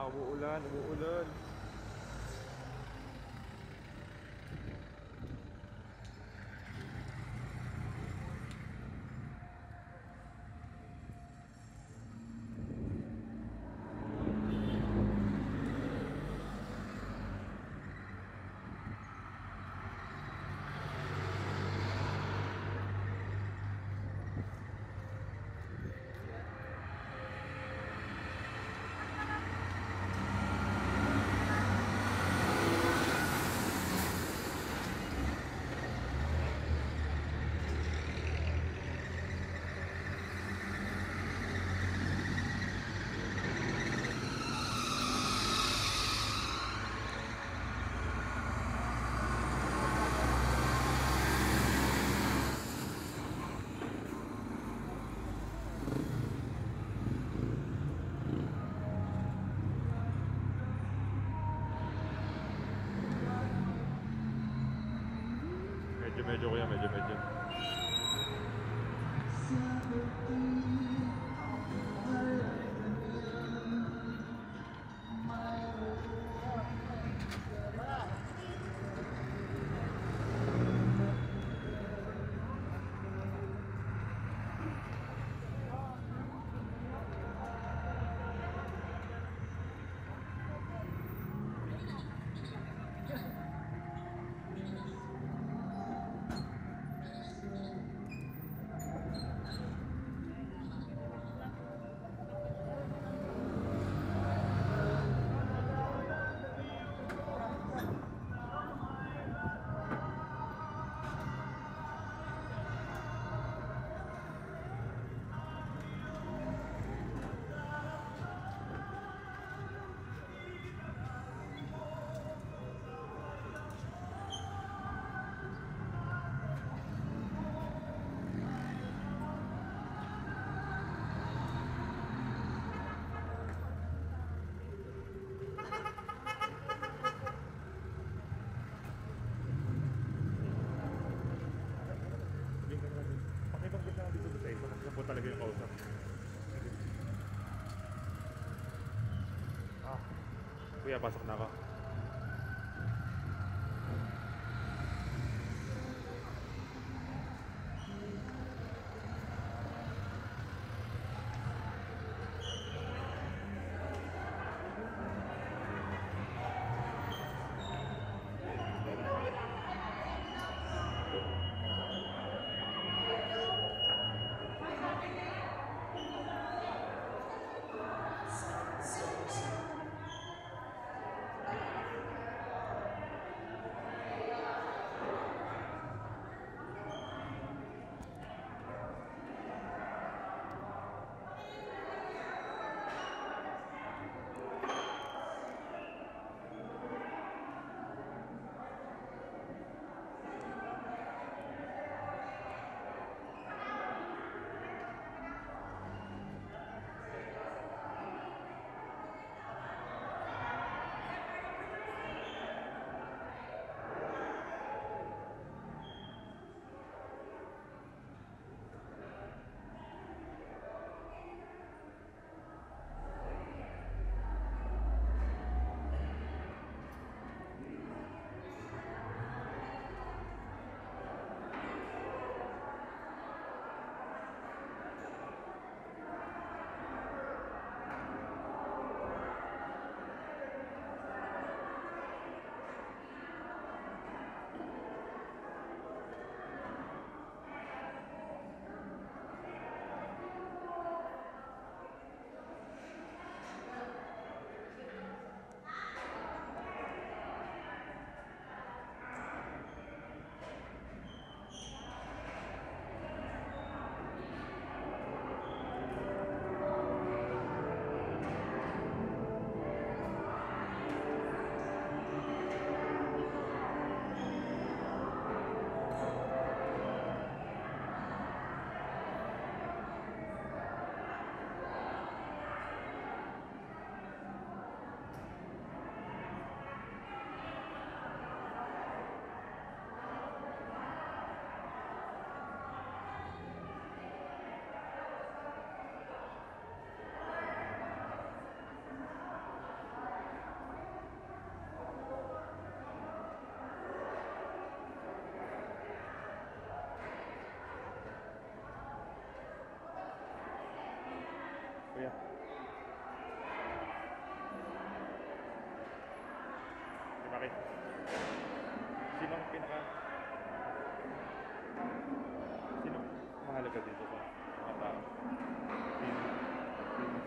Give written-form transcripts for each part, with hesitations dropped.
umuulan, umuulan. Medyo kuya, medyo. Pakitong kita na dito sa isa kasi po talaga yung kausap. Kuya, pasok na ako. Bakit? Sino ang pinaka... Sino mahalaga dito sa mga tao? Sino? Sino?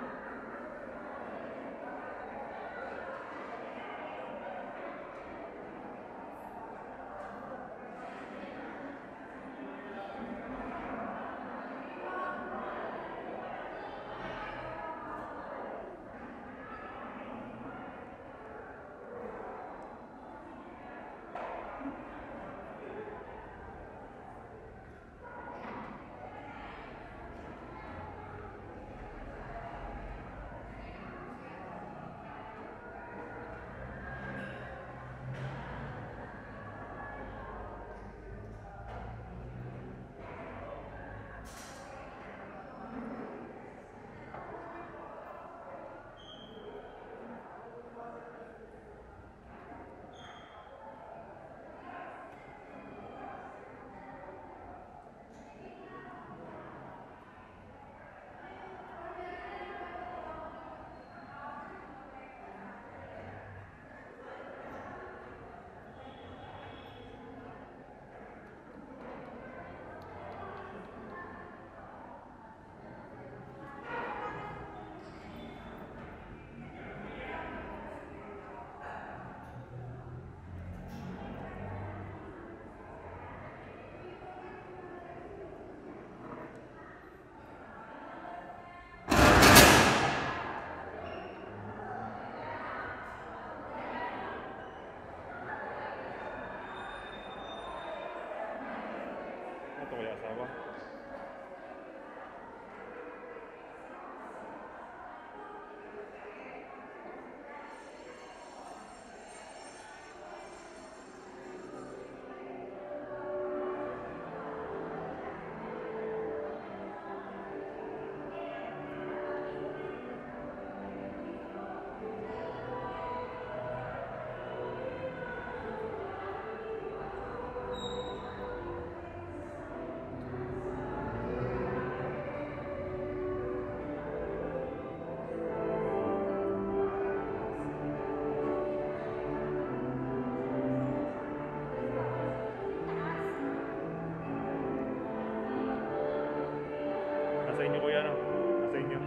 Ito kaya asawa? Nasa inyo kuya, no? Nasa inyo.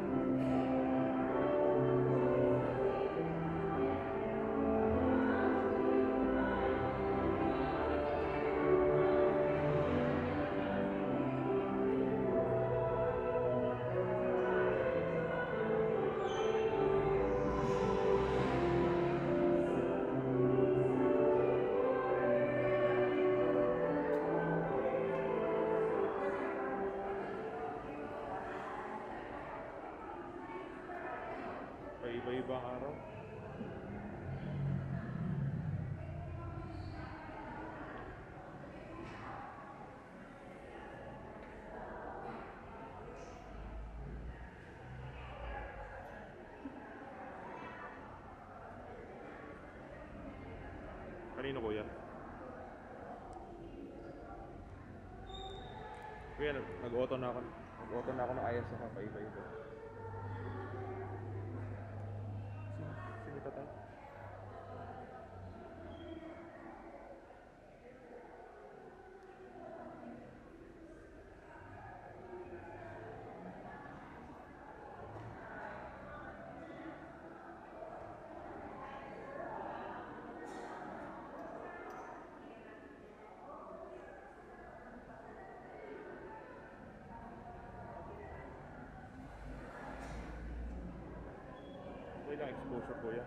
Paiba-iba ang araw. Kanino kuya? Kuya, nag-auto na ako. Nag-auto na ako ng ayos sa paiba-iba. Sino tatay? Ilang exposure kuya?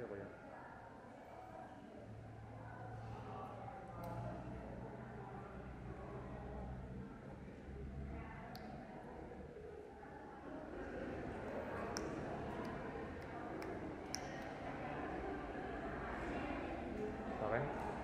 ko yan. Okay?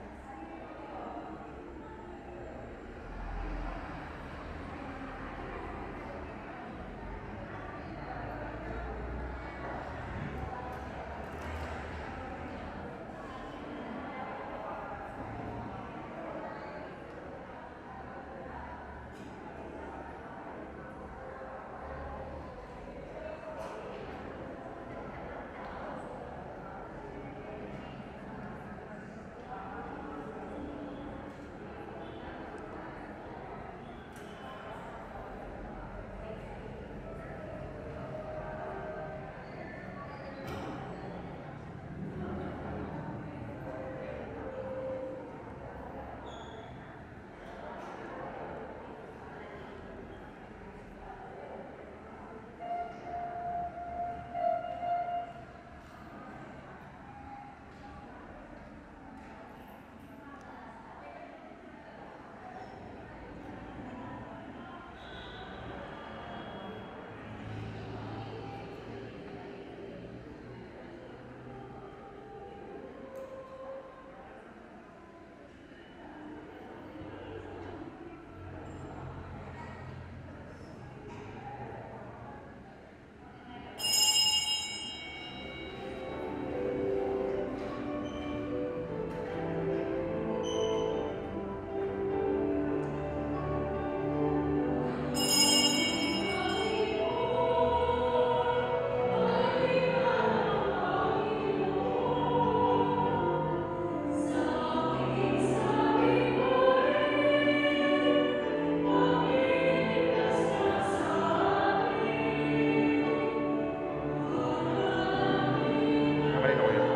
Nakalito ko yan.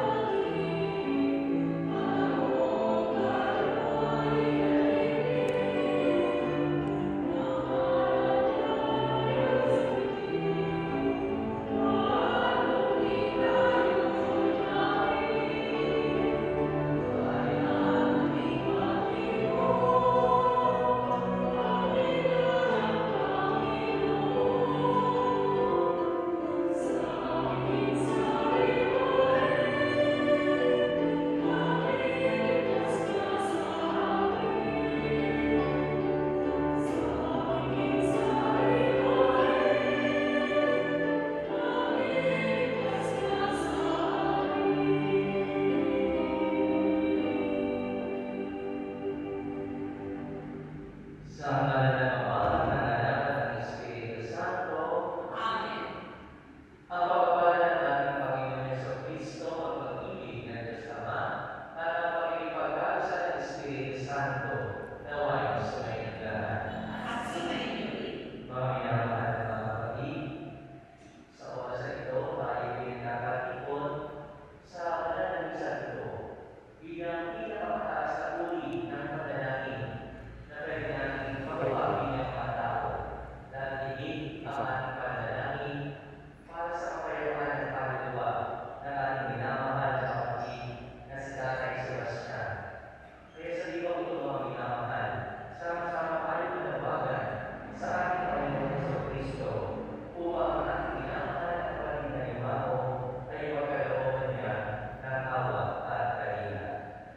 Sa ngalan ng Ama, ng Anak, at ng Espiritu Santo. Amen. Ang pagpapala ng ating Panginoon Jesucristo, ang pag-ibig ng Diyos Ama, at ang pakikipagkaisa ng Espiritu Santo, nawa'y sumayin lahat. At sumayin niyo rin. Mga minamahal na mga kapatid, sa oras na ito, tayo pinagkakatipon sa banal na misa ito bilang pinakamataas na uri ng panalangin na pwede natin magawa bilang mga tao dahil higit ang ating panalangin para sa kapayapaan ng kaluluwa ng ating minamahal na kapatid na si Tatay Sebastian. Kaya sa diwang ito mga minamahal, sama-sama tayo manawagan sa ating Panginoon Jesucristo upang ang ating minamahal na kapatid na Imao ay magkalooban niya ng awa at kalinga.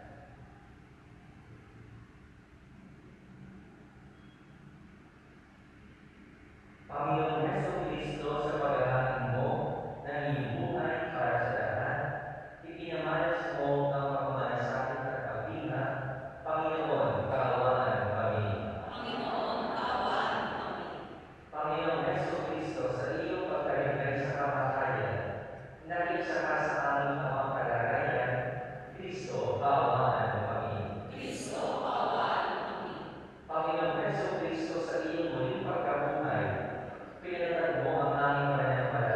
Panginoong Jesucristo, sa paghahatid mo ng iyong buhay para sa lahat, itinamalas mo ang pagmamalasakit at pagbinga. Panginoon, kaawaan mo kami. Panginoon, kaawaan mo kami. Panginoong Jesucristo, sa iyong pagkalingay sa kamatayan, nakiisa ka sa aming amang kalagayan. Kristo, kaawaan mo kami. Kristo, kaawaan mo kami. Panginoong Jesucristo, sa iyong muling pagkabuhay, pinatag mo ang aming pananampalataya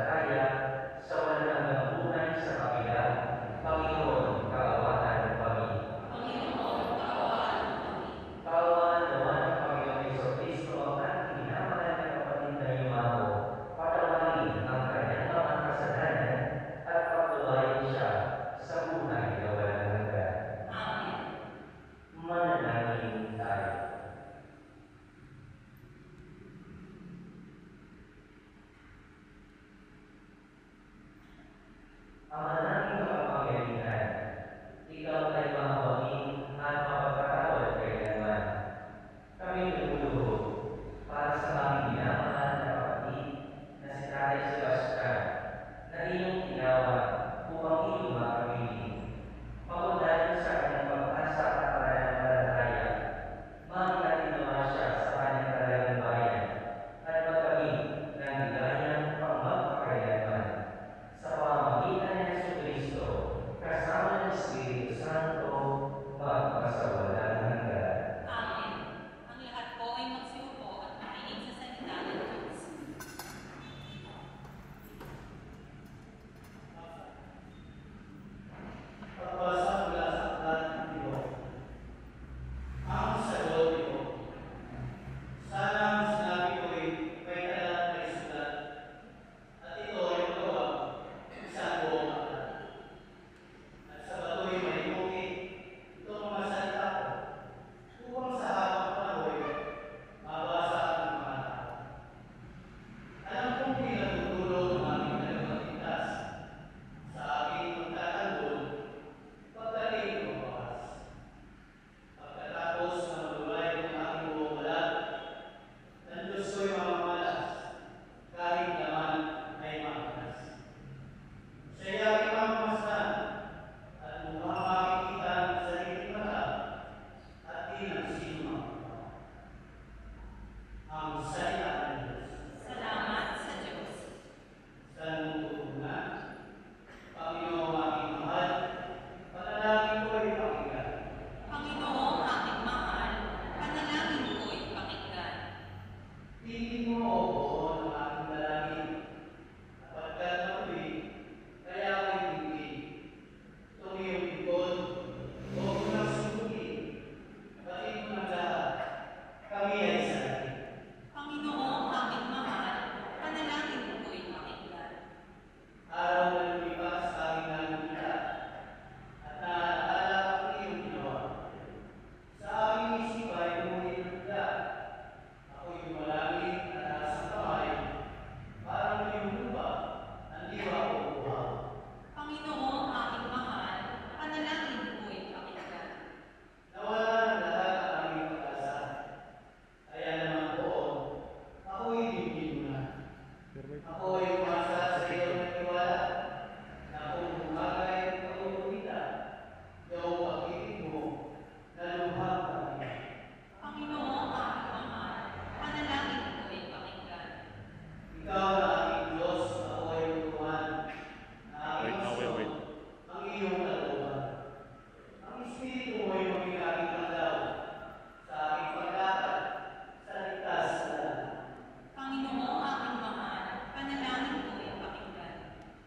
Tingin mo ako ang aking dalangin. Kapagkat muli, kaya ako'y tingin. Itong iyong lingkod, huwag mo nang sumugin. Batid mo ng lahat, kami ay sabi. Panginoong aming mahal, panalangin mo ko'y pakinggan. Araw na lumipas sa aming nakikita, at naaalala ang iyong ginawa. Sa aming isip ay lumuhin ng bigla. Ako'y lumalangin at nasa kamay, parang iyong lupa, ang diwa ko buhaw. Panginoong aming mahal, panalangin mo ko'y pakinggan. Nawala ng lahat ang aming pag-asa. Kaya naman po, ako'y dinggin mo na. Pero may Ako'y umasa sa iyo ng tiwala, na kung bumagay ang pag-uulita, iyong pag-ibig mo, na lubhang kami. Panginoong aming mahal, panalangin mo ko'y pakinggan. Ikaw na aking Diyos, ako ay lutuhan, na aking Wait. gusto, ang iyong kalooban. Ang Espiritu mo ay maging aking pandaw, sa aking paglakad, sa ligtas na lahat. Panginoong aming mahal, panalangin mo ko'y pakinggan.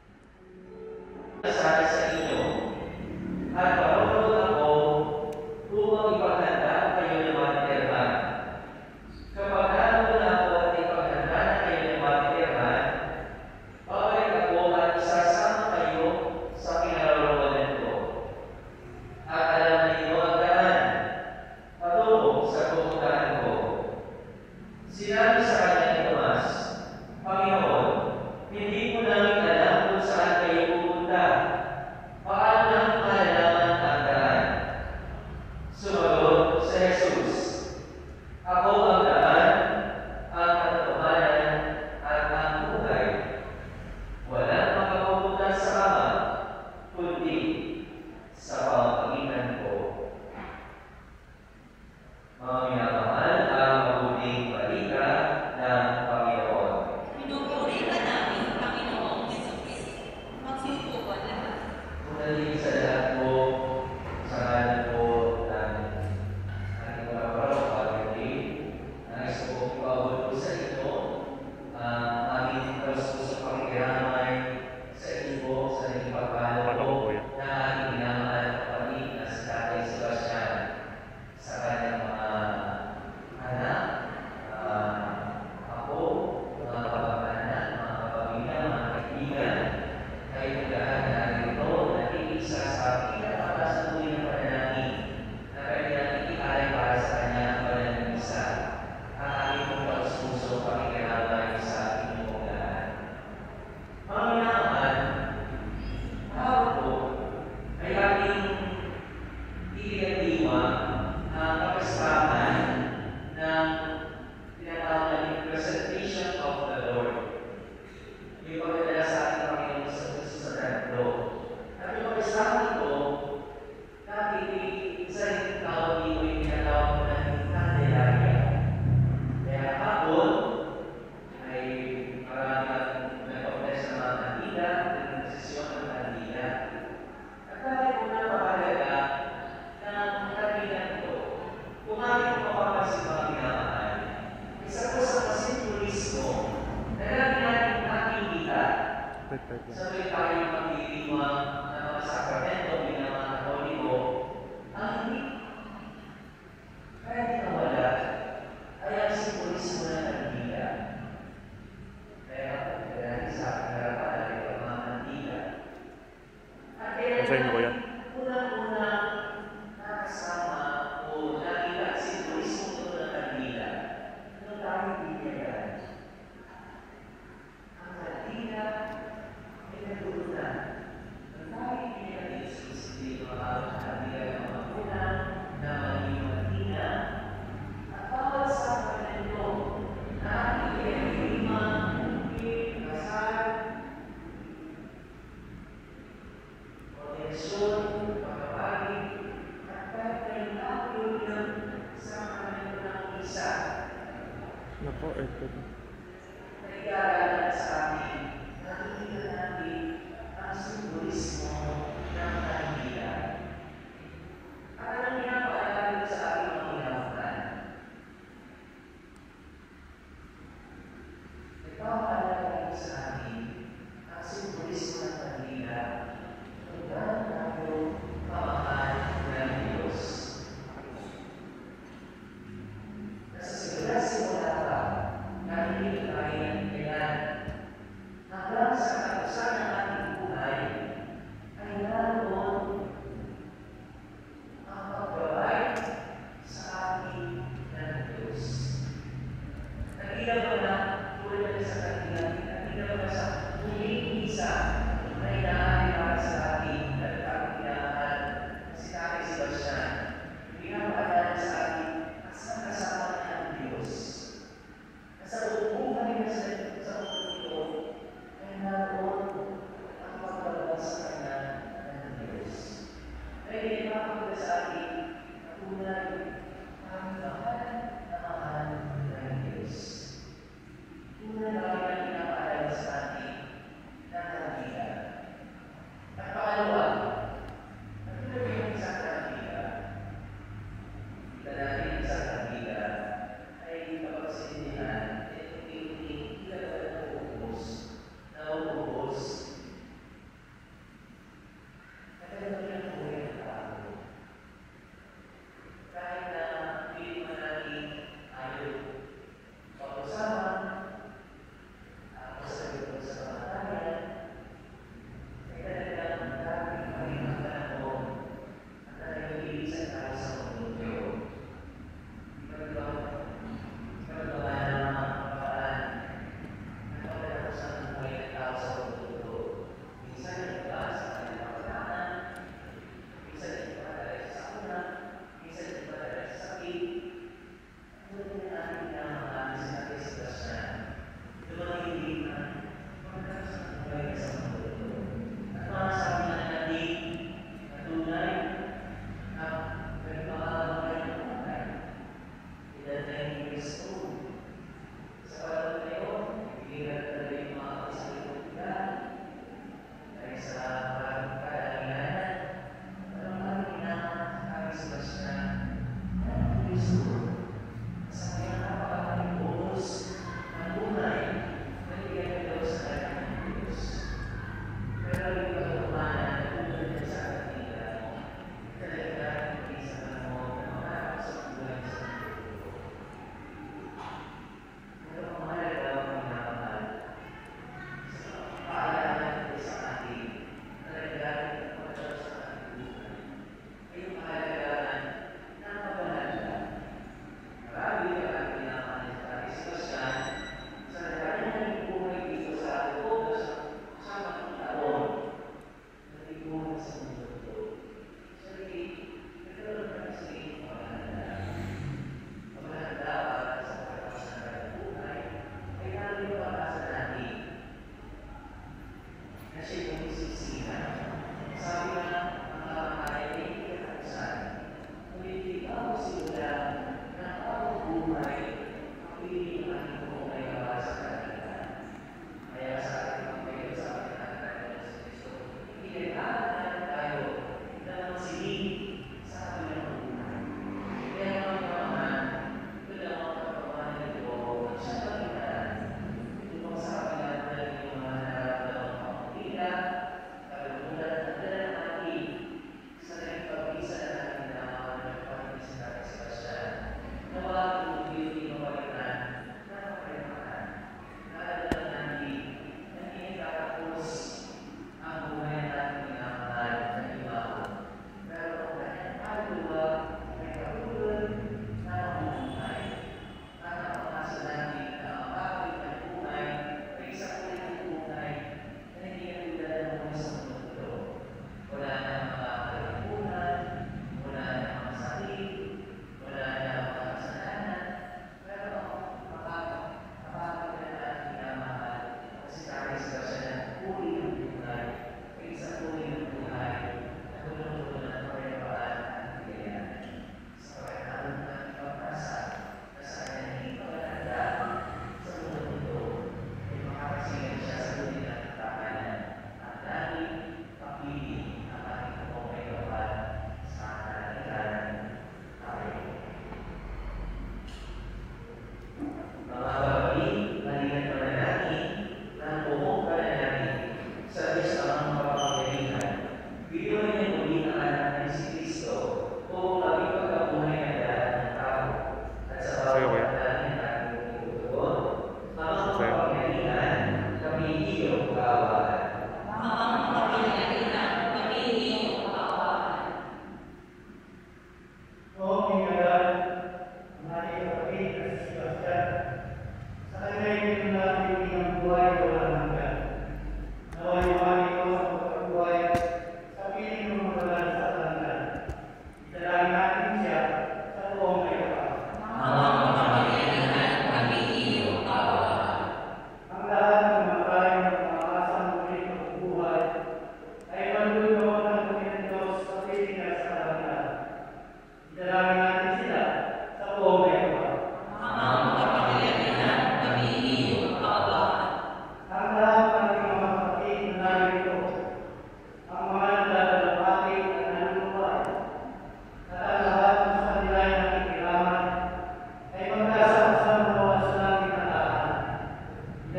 Sana sa inyo, at marunong ako upang ipaghanda kayo ng matiterman. Kapag naroon ako at ipaghanda na kayo ng matiterman, babalik ako at isasama kayo sa kinaroroonan ko. At alam ninyo ang daan, patungo sa pupuntahan ko. Sinabi sa kanya ni Tomas, Panginoon, hindi ko namin alam kung saan kayo pupunta. Paano namin malalaman ang daan? Sumagot si Jesus, Ako ang daan, ang katotohanan, at ang buhay. Walang makapupunta sa Ama, kundi sa pamamagitan ko. Mga minamahal, ang mabuting balita ng Panginoon. Pinupuri ka namin, Panginoong Jesucristo. Magsusuko lahat. Muli sa lahat po, sa ngalan po ng ating mga parokal, nais ko po ipaabot po sa inyo ang aming taus-pusong pakikiramay sa inyo po sa naging pagpalo Paano po po yan? na ating minamahal na kapatid na si Tatay Sebastian sa kanyang mga anak, ako, mga kapag-anak, mga kapamilya, mga kaibigan, kayo lahat na narito, nakiisa sa pinakataas na tuloy ng panalangin na pwede natin ialay para sa kanya ang pananalisa at ating pong taus-puso pakikiramay sa inyong lahat. Mga minamahal, araw po ay ating itinadiwa ang kapistahan ng tinatawag na Presentation of the Lord. Yung pagdadala sa ating Panginoon sa Kristo sa templo. At yung pagkasahan ito, isa rin tawag dito yung tinatawag na Candelaria. Kaya hapon ay marami natin nagpapanes ng mga kandila, ng sesyon ng kandila. At dahil po na mahalaga ng kandila ito, kung ating mapapansin mga minamahal, isa po sa pasimpulismo na lagi natin nakikita wait lang. sabay tayo magdiriwang ng mga sakramento bilang mga Katoliko, ang hindi pwede nawala ay ang simbolismo ng kandila. Kaya dahil sa aking harapan ay ang mga kandila. At Nasa inyo ba yan? unang-unang nakasama o nakita ang simbolismo ito ng kandila nung tayo bibigyan. Ang kandila ay nagulunan. Nung tayo bibigyan ng Jesus, hindi mga kandila ng mga unang na maging matina. At bawat sa kanila na ating lima, kasal, organisasyon, pagkabali, at kahit kayong nakulunan sa kanila ng isa. Nako, ito. Nag-aalala sa amin, nakikita natin ang simbolismo ng kandila. At anong pinapaalala sa ating mga minamahal? nagpapaalala sa atin ang simbolismo ng kandila kung gaano tayo kamahal ng Diyos. Nasa simula pa, narinig tayo ng kailan hanggang sa katapusan ng ating buhay ay naroon ang paggabay sa ating ng Diyos. Nag-ilaw na tulad na sa kanila, nag-ilaw na sa muling isa na inaari para sa ating at ating pinamahal si Tatay Sebastian. Pinapaalala sa atin at sa kasama niya ang Diyos. Sa buong kanila sa mundo ito ay naroon ang pagbabala sa kanya ng Diyos. Kaya ipapagod sa atin na tunay ang mahal na mahal ng Diyos. Tunay na kami ang pinapaalala sa atin ng kanila. At pangalawa, ang tunay yung isang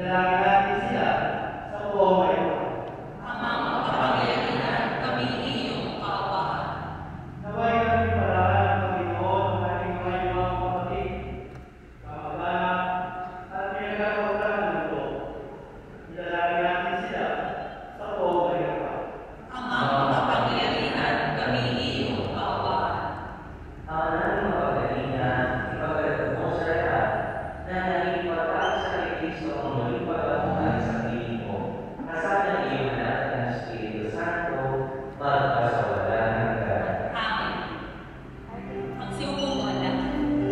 Idalangin natin sila sa buong ngayon. Amang makapangyarihan, kami iyong kaupahan. Naway kami palahan ng Panginoon ang ating mga kapatid, kamag-anak, at pinagkakautahan ng loob. Idalangin natin sila sa buong ngayon. Amang makapangyarihan, kami iyong kaupahan. Ang aming mapagalingan, ipagalit mo sa lahat na naging patag sa kay Kristo ang muling pagkabuhay sa piling mo. Kasama ng iyong anak ng Espiritu Santo, magpasawalan hanggan. Amen. Magsiupo mo ang lahat.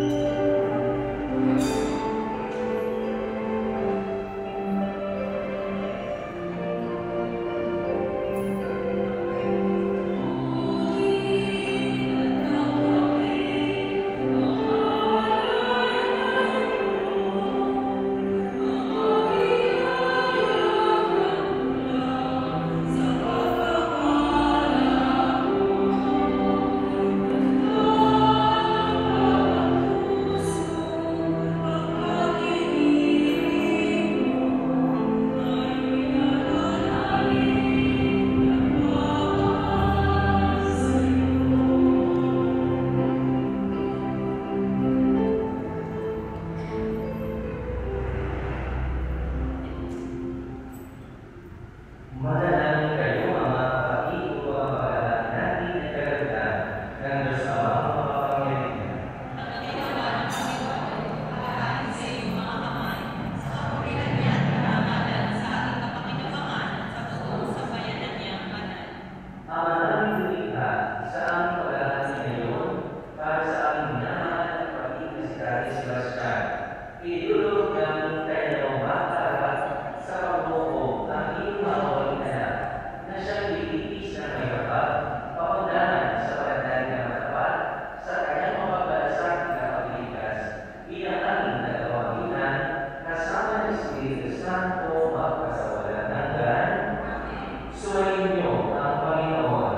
Manalangin kayo mga kapatid upang ang pag-aalala natin ay kagamitan ng Diyos Amang makapangyarihan. Pagkakitawa ng Panginoon, alalahanin sa iyong mga kamay, sa kapulitan niya at karangalan sa ating kapakinabangan at sa buong sambayanan niyang banal. Ama naming lumikha, sa aming pag-aalala ngayon, para sa aming minamahal na kapatid na si Daddy Sebastian, idulog namin kayo makaharap sa pagbuo ng iyong mawaling anak na siyang liligis na may kapal, paundahan sa pananalig na matapat sa kanyang mapagbalasakit na paglikas bilang aming nagawagitan kasama ng Espiritu Santo magpasawalan hanggan. Suwayin niyo ang Panginoon.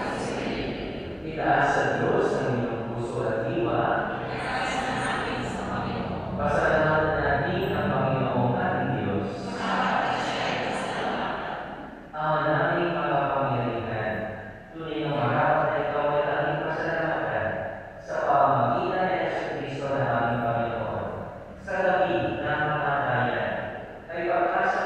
Itaas sa Diyos ang inyong puso at diwa. Pasalamatan natin ang Panginoong ating Diyos. Ama naming makapangyarihan, tunay na marapat na ikaw ay aming pasalamatan sa pamamagitan ng Jesucristo na aming Panginoon. Sa gabi ng kamatayan, ay pagkasa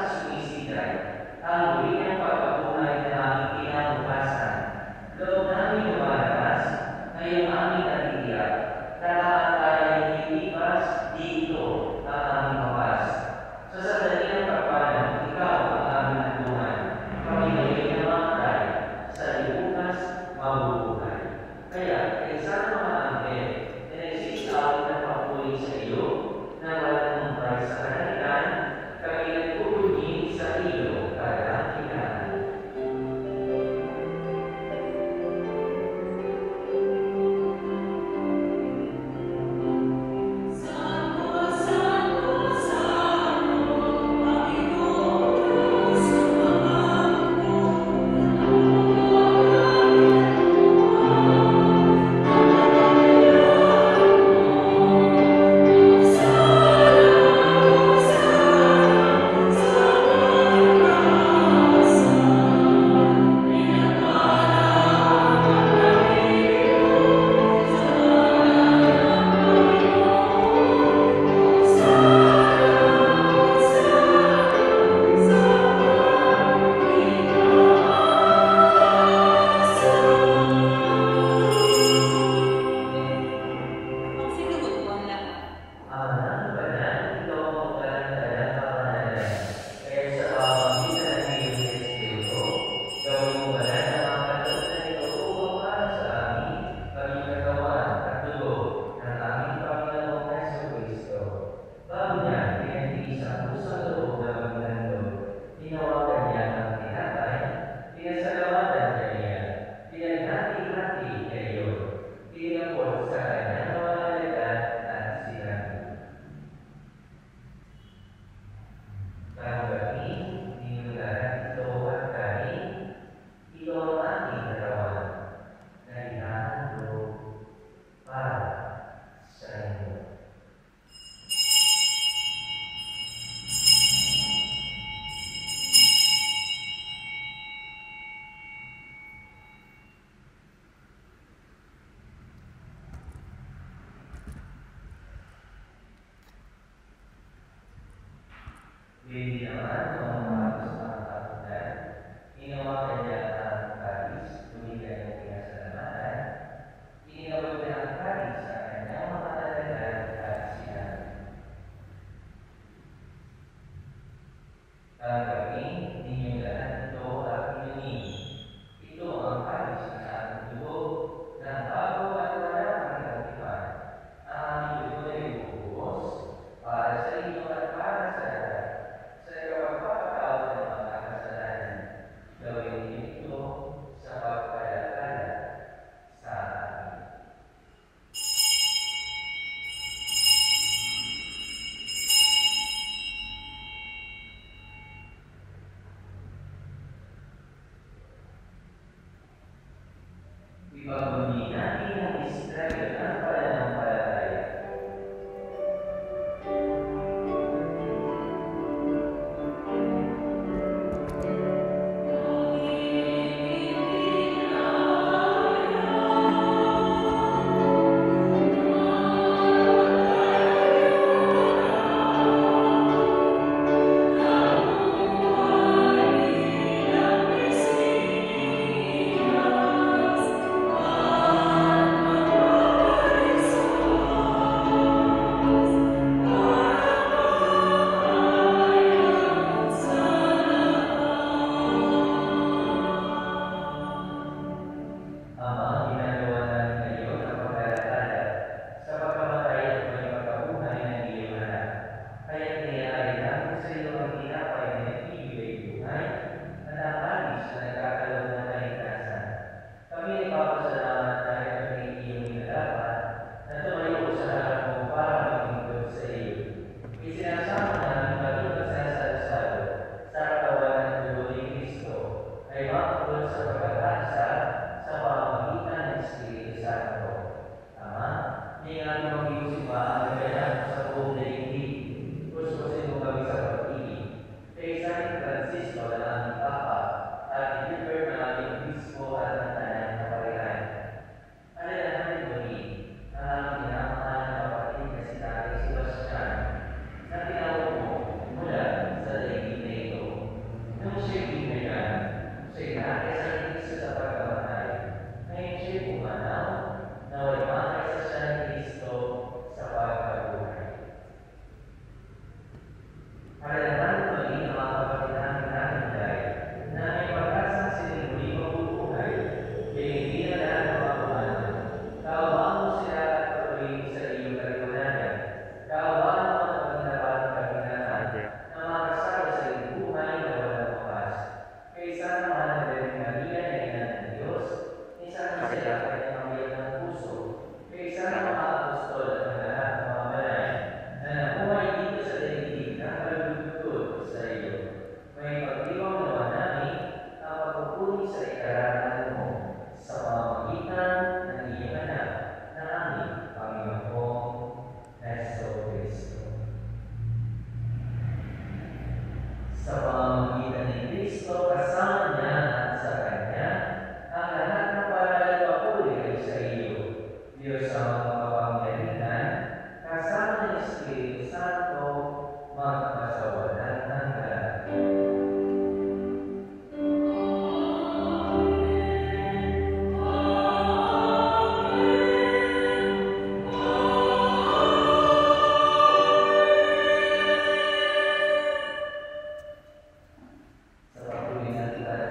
Hindi naman noong matapos ang kapunan, hinawakan niya ang kalis, tumigan ng pinasalamatan, inilawag niya ang kalis sa kanyang mga alagad at sinabi, "Tanggapin ninyong lahat ito at inumin. Ito ang kalis ng aking dugo, ng bago at walang kagitan. Ang aming dugo ay ibubuhos para sa inyo at para sa lahat, sa ikapagpapatawad ng mga kasalanan. Gawin niyo ito sa pagpalakala sa akin." Ipagbunyi natin ang misteryo ng pananampalataya. Ama, ginagawa namin ngayon ang paglalakala sa pagkamatay at pagkabuhay ng iyong anak. Kaya niyayari namin sa iyo ang tinapay na nagbibigay buhay at ang alis na nagkakaloob ng kaligtasan. Kami ay papasalamat dahil kami iyong inalapan na tumayo sa harap mo para maglingkod sa iyo. Isinasama namin maging magsasalo-salo sa katawan ng dugo ni Kristo ay makapulot sa pagkatasa sa pamamagitan ng Espiritu Santo. Ama, hingin mo magiging ang ganap sa buong daigdig. Puspusin mo kami sa pag-ibig. Kay San Francisco na aming Papa at Gilbert na aming Obispo at ng Tanang Kaparihan. Alalahanin mo rin ang aming minamahal na kapatid na si Tatay Sebastian na tinawag mo mula sa daigdig na ito. Nung siya'y binayan, siya'y nakasal sa pagkamatay. Ngayon siya'y pumanaw, nawa'y makaisa siya ng Kristo sa pagkabuhay. Alalahanin mo rin ang mga kapatid namin dahil na may pag-asang silang muli mabubuhay, binigyan na lahat ng mga pumanaw. Kaawaan mo sila at patuloy sa iyong kaliwanagan. Kaawaan mo ang pagkinabat ng kabinatan na makasalo sa iyong buhay na walang wakas. Kaysa naman ang Birhen Maria na ina ng Diyos, isang sila ay nangyayang ng puso. Kaysa ng mga apostol at ng lahat ng mga banal na nabuhay dito sa daigdig ng kalulugod sa iyo. May pagdiwang naman namin ang pagpupuri sa ikararan mo sa pamamagitan ng iyong anak na aming Panginoong Jesucristo. Sa pamamagitan ni Kristo, kasama niya at sa Kanya, ang lahat ng paral at papuri ay sa iyo. Diyos sa mga kapangyarihan, kasama ng Espiritu Santo, magpasawalan hanggan. Sa patuloy na kita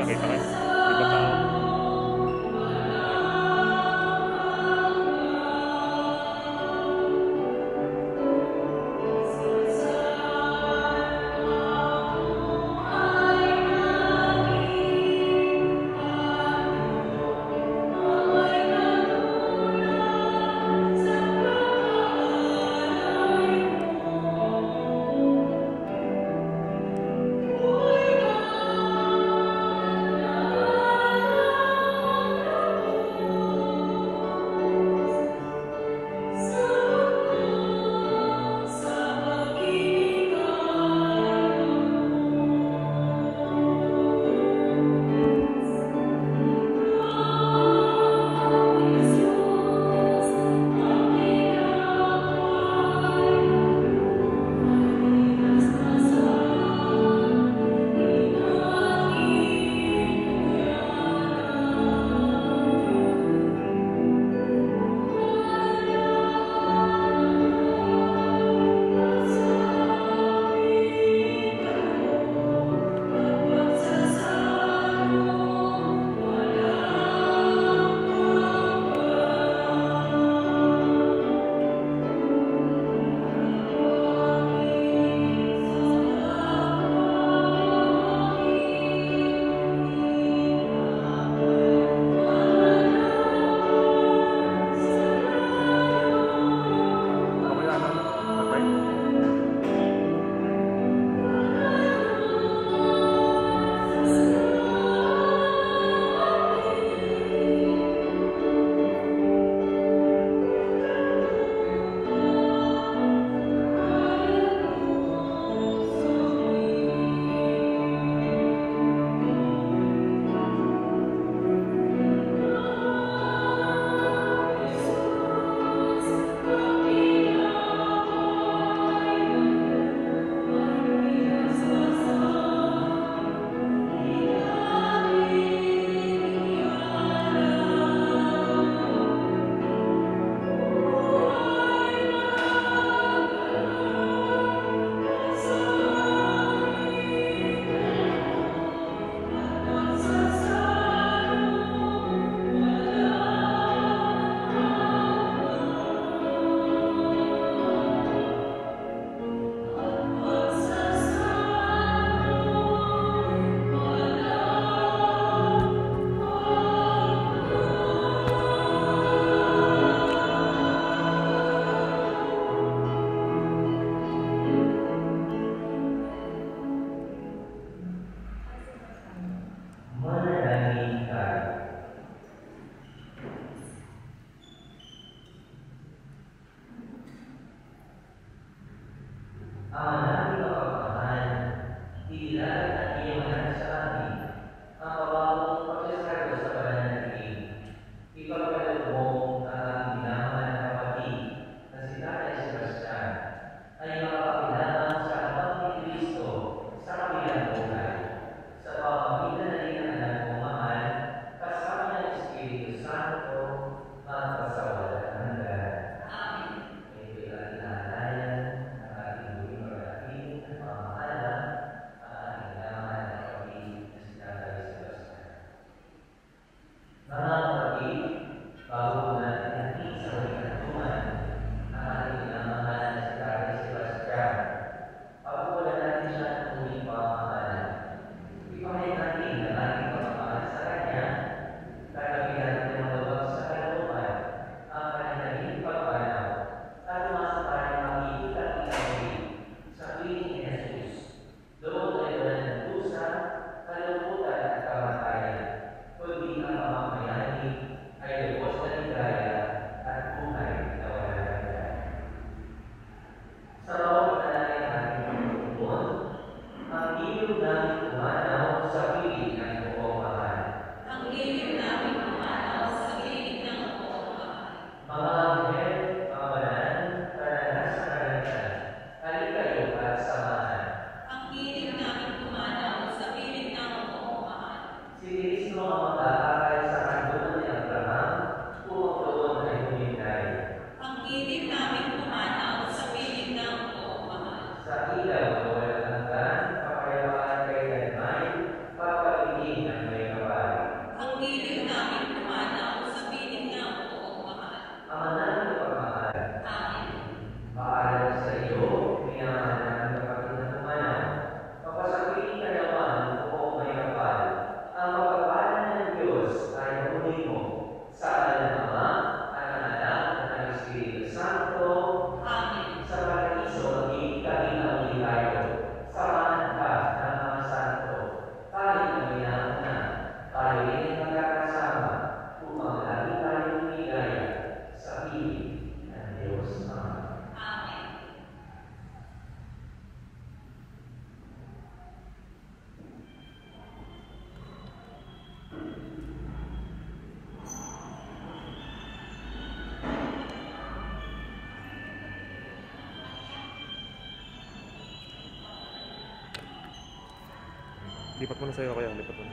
nakita kayo. Iba tao. Ama namin mapagmahal, idilaan at iyamanan sa amin ang kabawang pagkasarado sa banal na dilim. Ipagkaloob mo ang aming minamahal na kapatid na si Tatay Sebastian ay makapakilabang sa abang ni Kristo sa kabilang buhay. Sa pamamagitan na rin ng anak mong mahal, kasama ng Espiritu Santo, magpasawalang hanggan. Amen. Ito'y ating alalayan ng ating muling pag-ating at pamamahala ang ating minamahal na kapatid na si Tatay Sebastian. Mga kapatid, bago po natin natin sa huling kantuan ang ating minamahal na si Tatay Sebastian, pagkukulan natin siya ng huling pamamahala. Ipahayag natin ang ating pagmamahal sa Kanya, tatabihan natin ng mababag sa kalooban ang Kanyang naging pagpanaw at umasa tayong makikita-kita muli sa piling ni Jesus. Doon ay wala ng dusa, kalungkutan at kamatayan, kundi ang pamamayani ay lubos na ligaya at buhay na walang hanggan. Sa bawat panalangin ng ating pagtutuon, ang ilog namin umanaw sa piling ng buong mahal. Ang giliw namin pumanaw sa gilid ng buong mahal. Mga anghel, mga banal, kananas sa kalangitan, halika kayo at samahan. Ang giliw namin pumanaw sa gilid ng buong mahal. Si Kristo ang mag-aaral sa kandunan ni Abraham, kung doon ay humintay. Ang giliw namin pumanaw sa gilid ng buong mahal. Sa ilaw na walang hanggan, papayapaan kay Ganmay, papalitin ang may Lipat mo na sa'yo kaya, lipat mo na.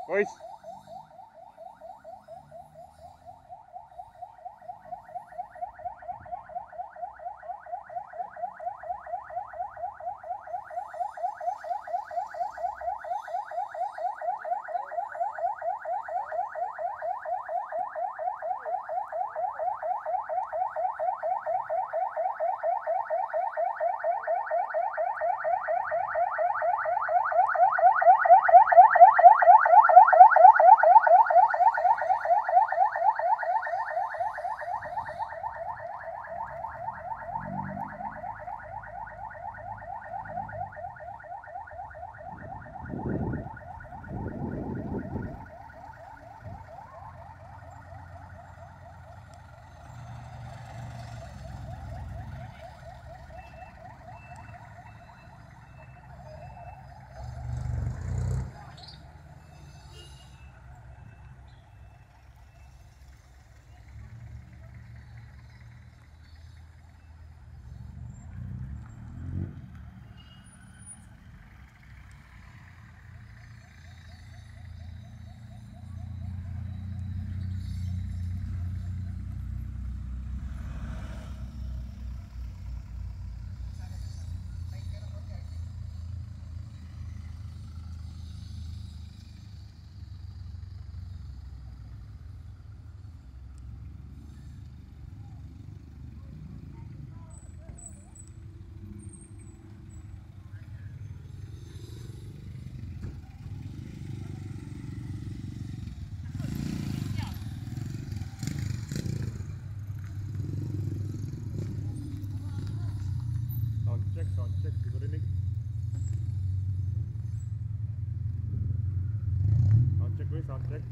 Boys! Sound check, di ko rinig. Sound check boy, sound check.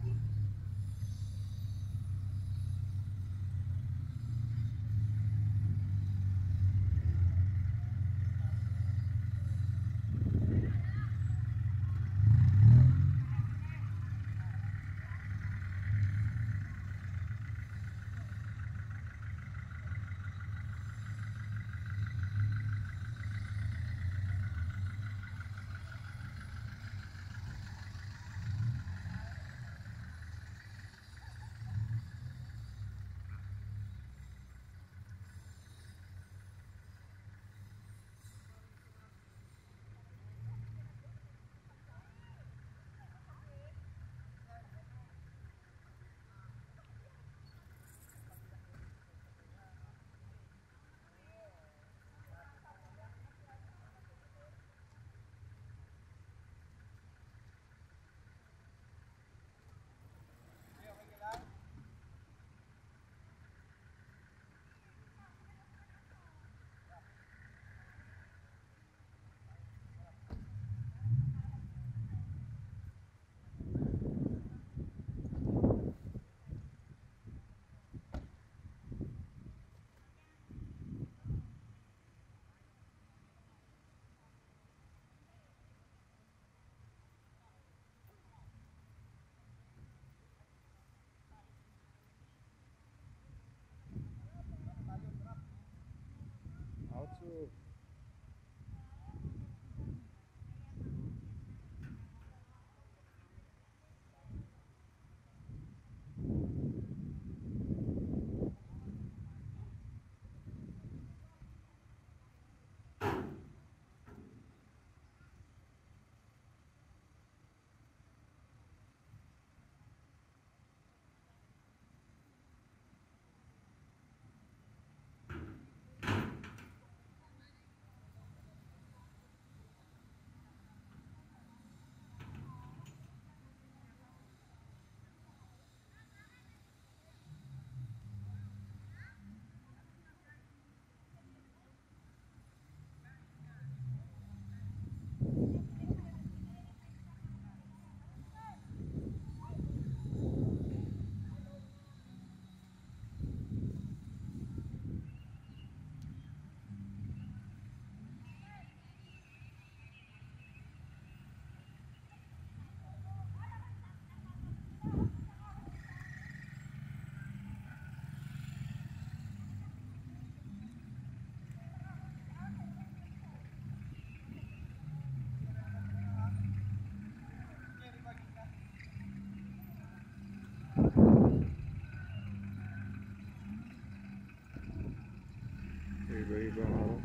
Outside. Balahibo ang araw.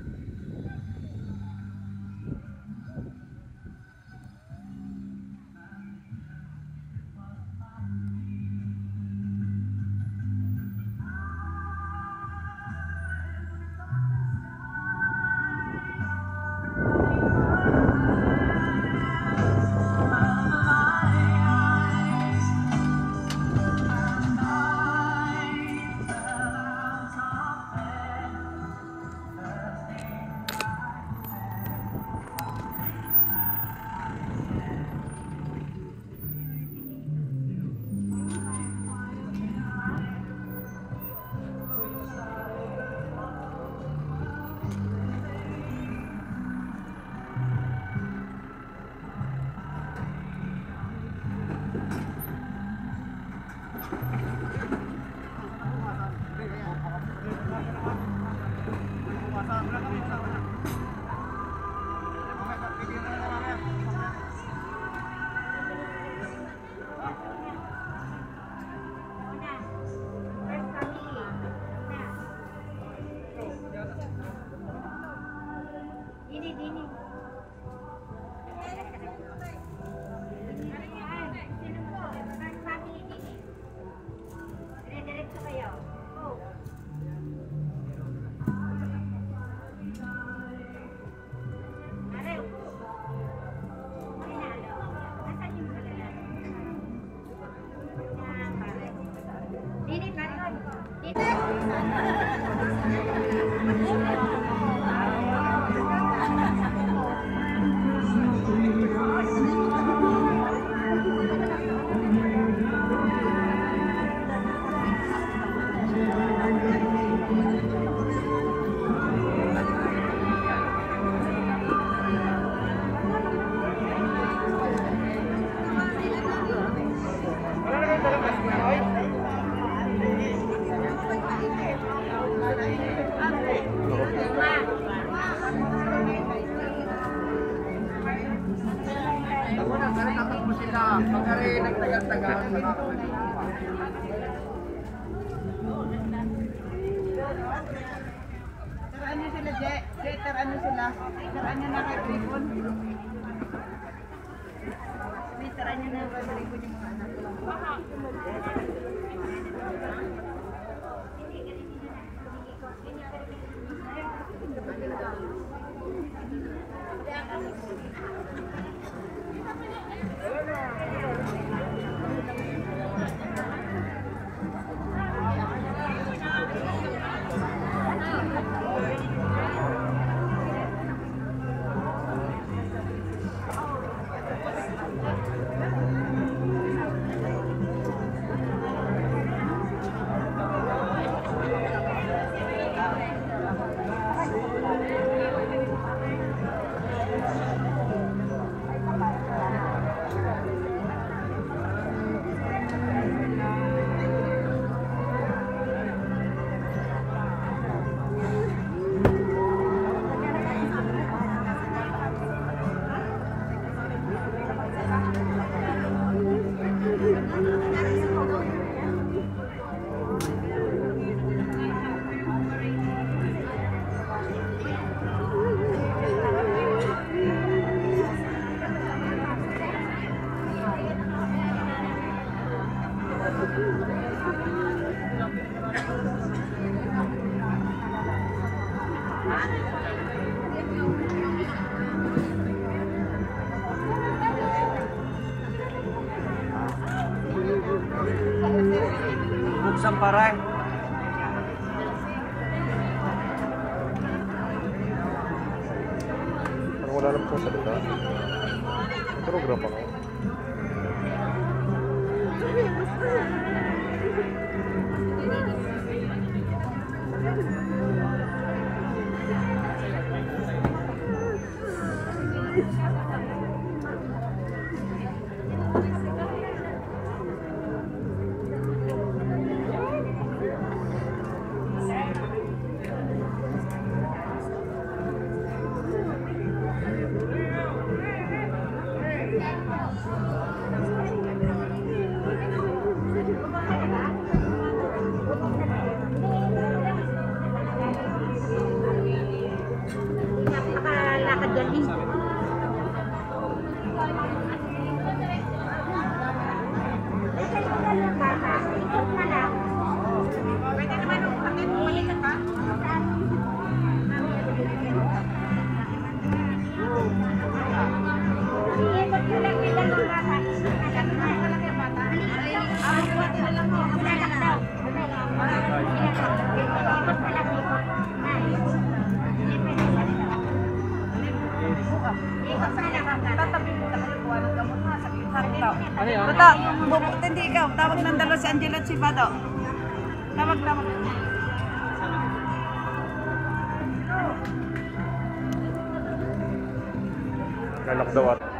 Samparay. Parang wala lang po salita. May program ako. Pwede naman yung atin, bumalik ka pa. Ano yan? Bata, hindi ikaw. Tawag ng dalawa si Angela at si Bado. Tawag. Lalak daw at.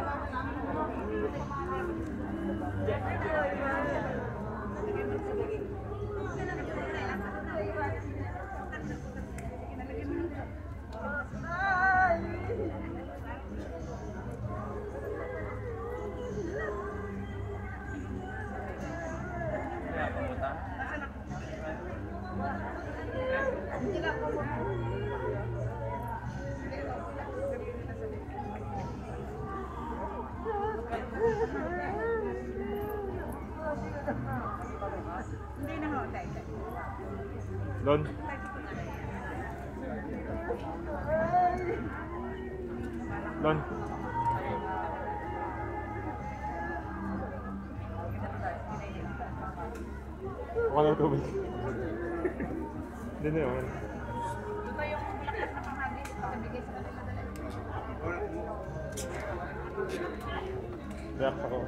Don. Don. Baka na tubig. Hindi na yun. Ito yung bulaklak na pamagis. Nabigay sa kanila dala. React ako.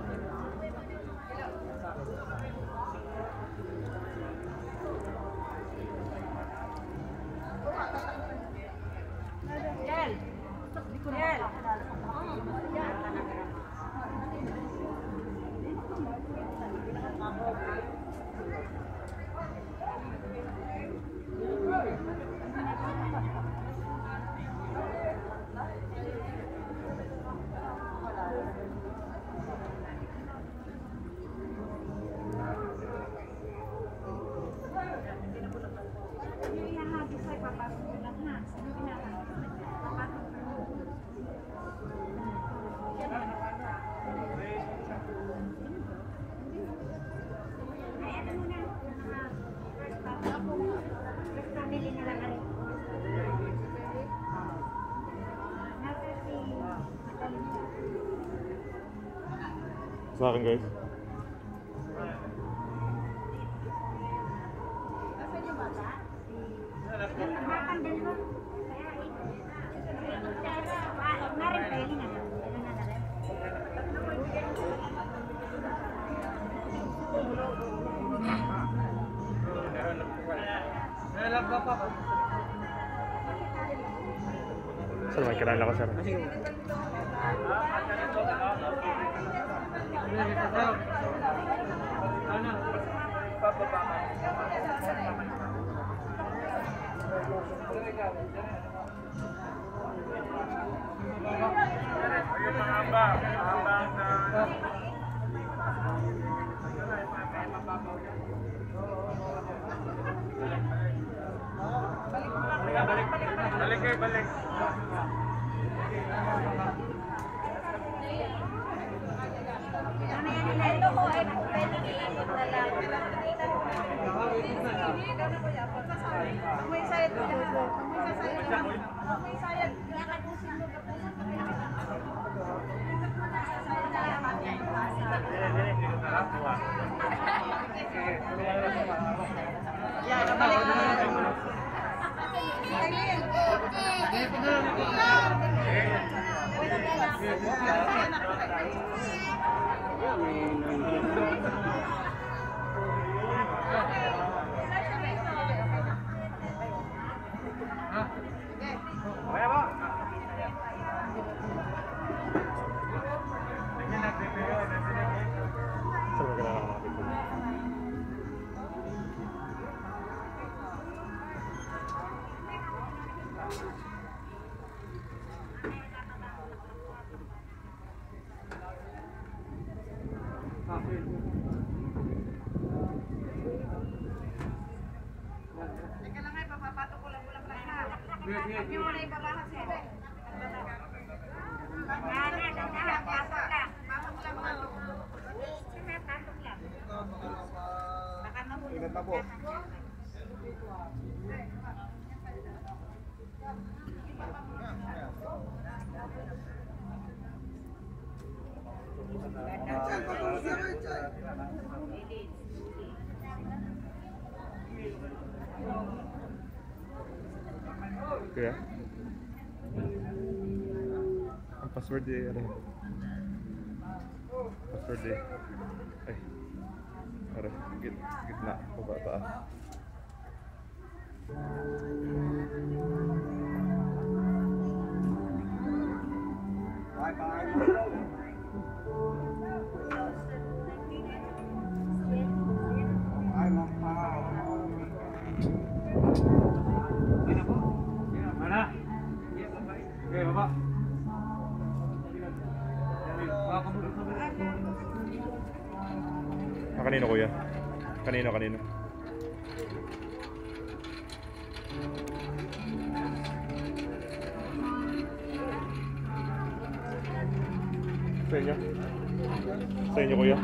Sa akin guys. Sir, may kilala ko sir. Balik. Ito ko ay pwede iikot na lang. May sayad ko. May sayad. Yan, nabalik na. Sir, may kilala ko mga people. Teka lang ay, papapato ko lang bulaklak na. Huwag niyo muna ibabahas eh. Yan, pasok ka. pa po. Kaya? Ang password eh, ano? Password eh. Ay. Ara, gitna. Baba, taas. Mana? Okay, baba. Kanino kuya? Kanino? Sa inyo? Sa inyo kuya?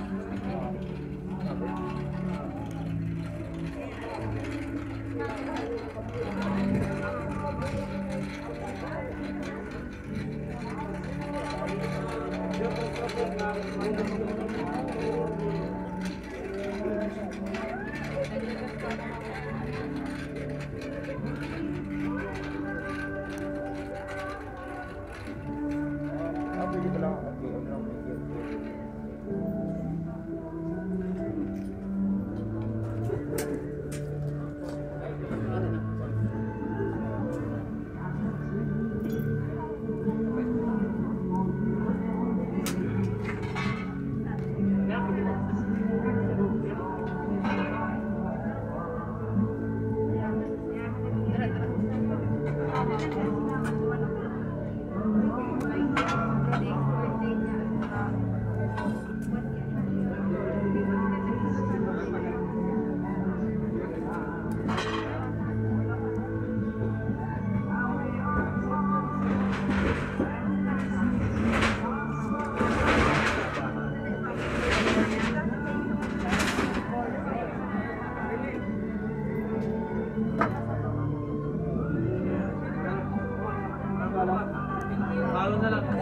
Halo na lang.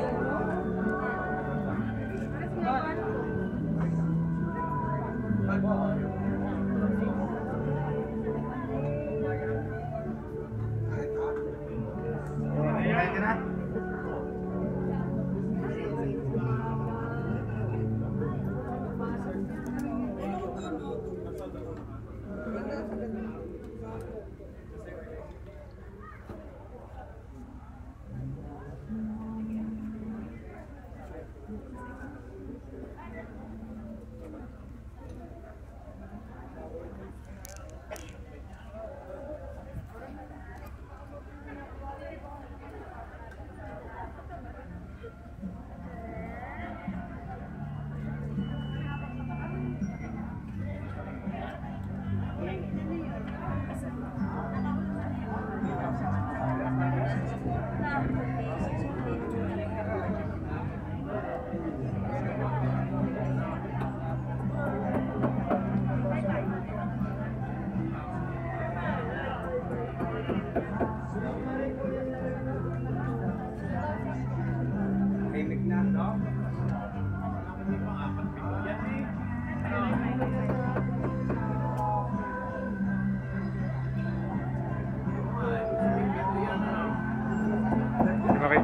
Okay.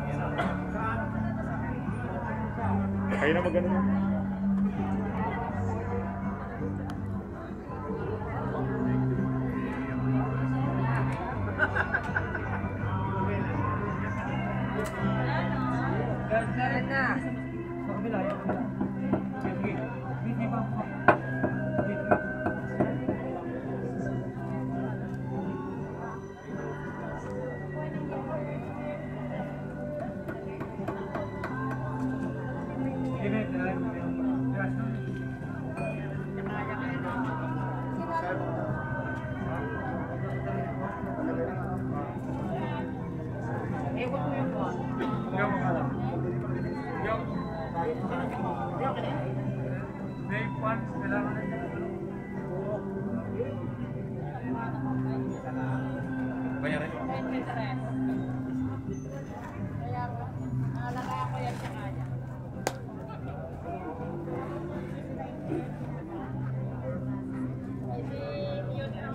Kayo na mag-ano na. Bayaran. Kaya ba? Nalala ko yan siya kaya. Yun ang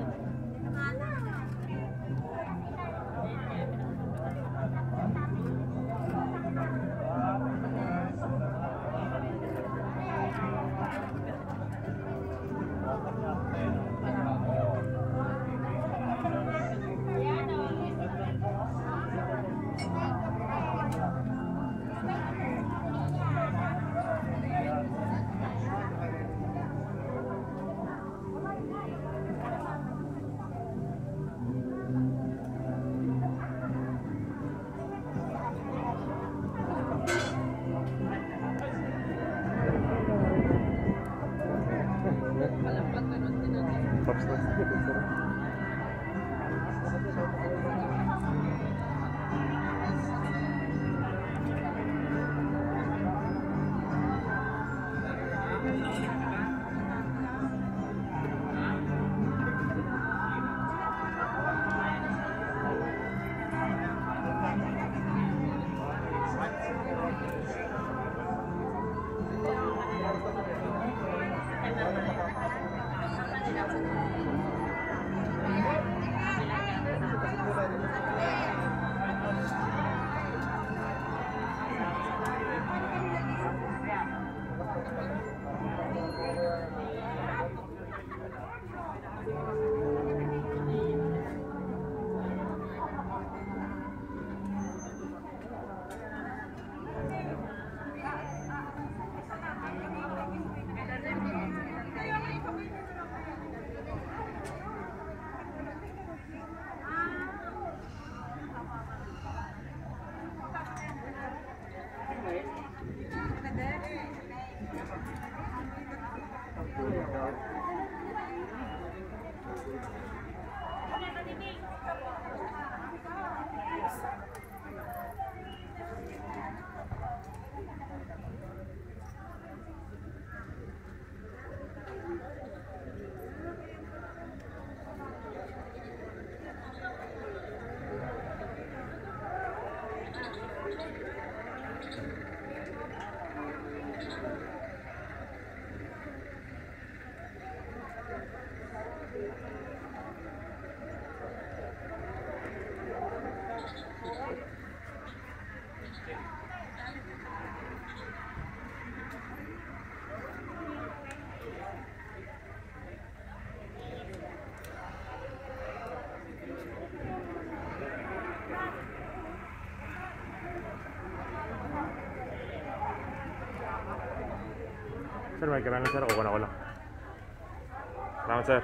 Pops na. Sir, may kamera sir. Kukuha na ko lang. Salamat sir.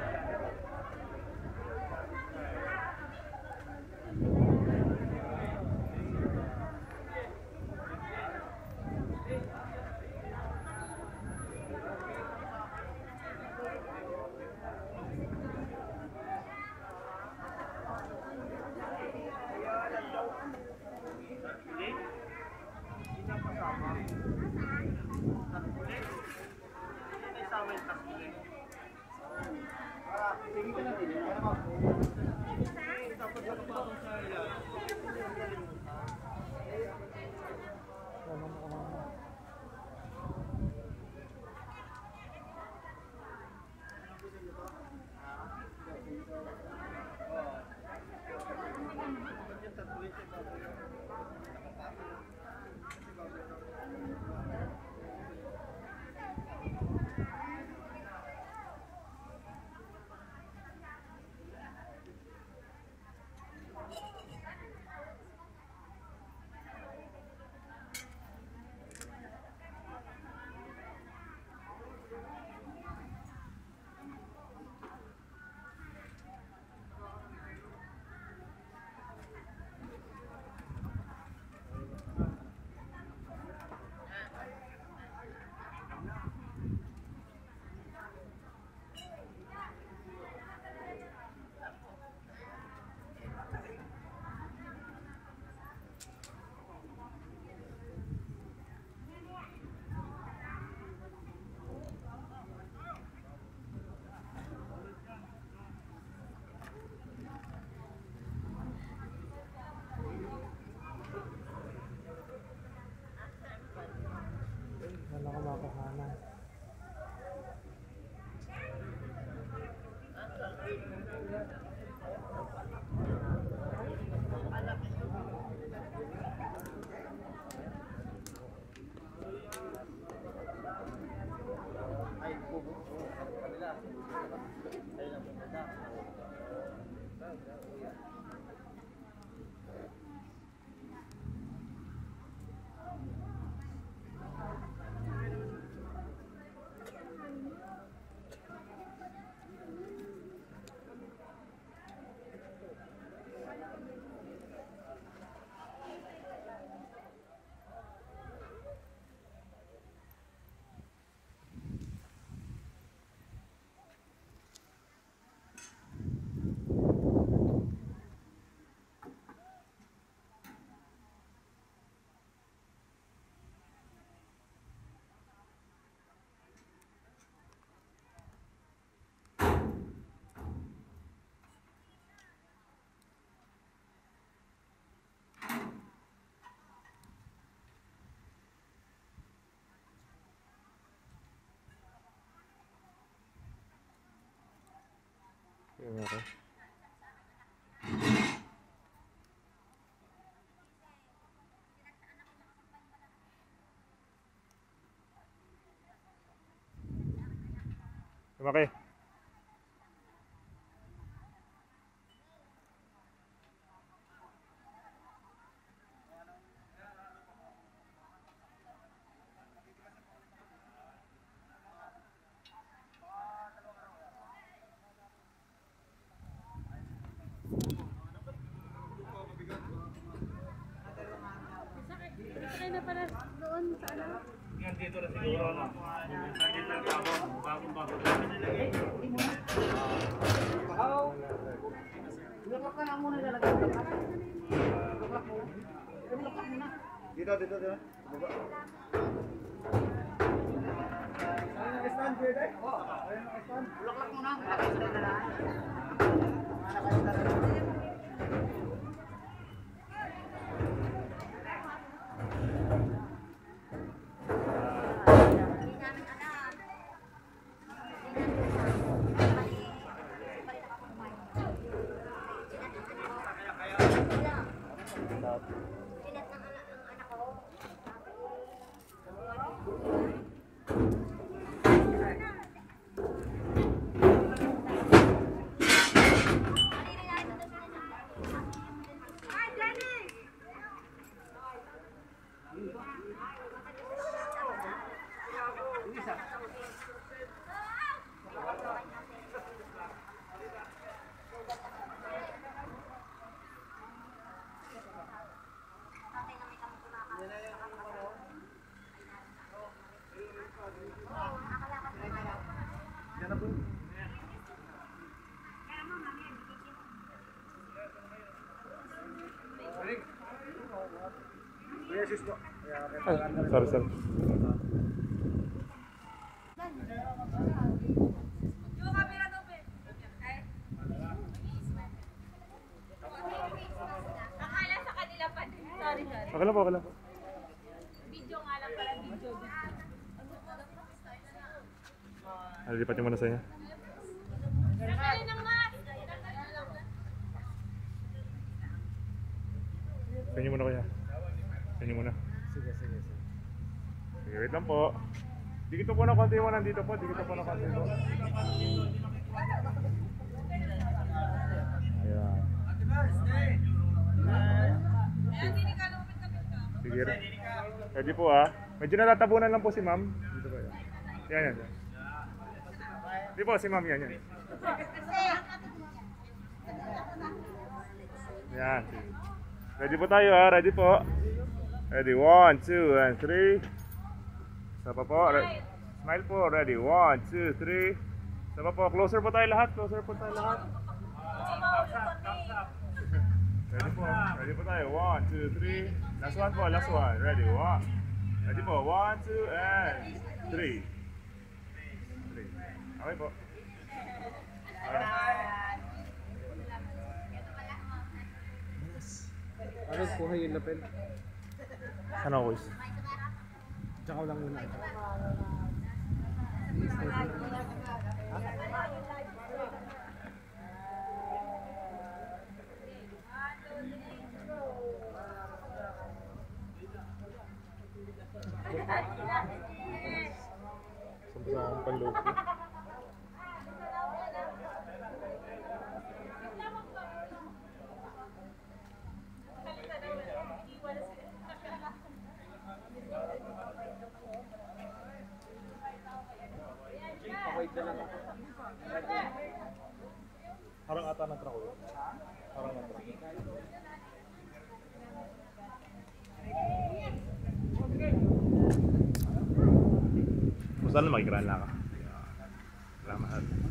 Okay. Lumaki. Sakay na pala doon sa ano? Yan dito na siguro na. Nandito lang ako. Bagong-bago. Lupak ka lang muna talaga. Lupak mo. Lupak muna. Dito. Baba. Ayun ang stand, pwede? Oo. Ayun ang stand. Lupak muna. Lupak sa dala. Sorry. Akala sa kanila pa din. Sorry. Okay lang po. Video nga lang pala, video. Lipat niyo muna sa inyo. Nakali ng mat! Sa inyo muna kuya. Sa inyo muna. Sige. Sige, wait lang po. Dikit po na konti mo nandito po. Dikit po na konti po. Ayan. Sige. Ready po ah. Medyo natatabunan lang po si ma'am. Dito po. Yan. Di po si ma'am yan. Yan. Ready po tayo ah. Ready po. Ready. 1, 2, and 3. Isa pa po. Smile po. Ready. 1, 2, 3. Isa pa po. Closer po tayo lahat. Ready po. Ready po tayo. 1, 2, 3. Last one po. Last one. Ready. 1. Ready po. 1, 2, and 3. Okay po. Ano kuha yung lapel? Ano ko is? Tsaka lang muna. Sabi sa akong panloob ko. Parang ata ng truck. Parang ng truck. Kung saan makikiraan lang ka. Salamat.